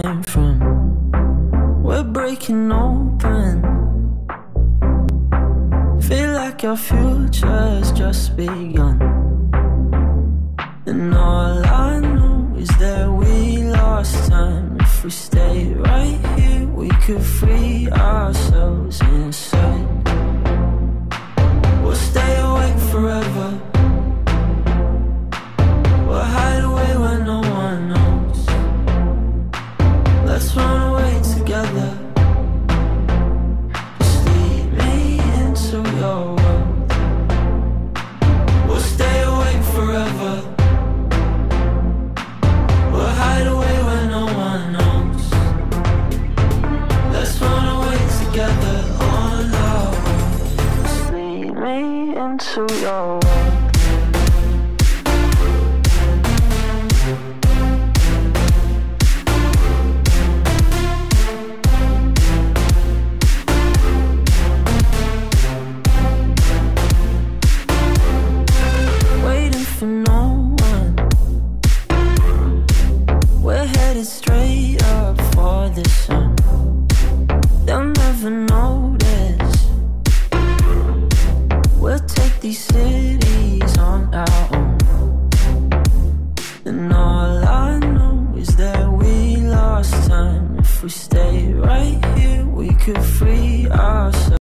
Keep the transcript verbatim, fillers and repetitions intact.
came from. We're breaking open. Feel like our future's just begun. And all I know is that we lost time. If we stay right here, we could free ourselves inside. We'll stay awake forever. We'll hide away where no one knows. Let's run away together. Just lead me into your world. We'll stay awake forever. We'll hide away where no one knows. Let's run away together on our own. Just lead me into your world. For no one, we're headed straight up for the sun. They'll never notice. We'll take these cities on our own. And all I know is that we lost time. If we stay right here, we could free ourselves.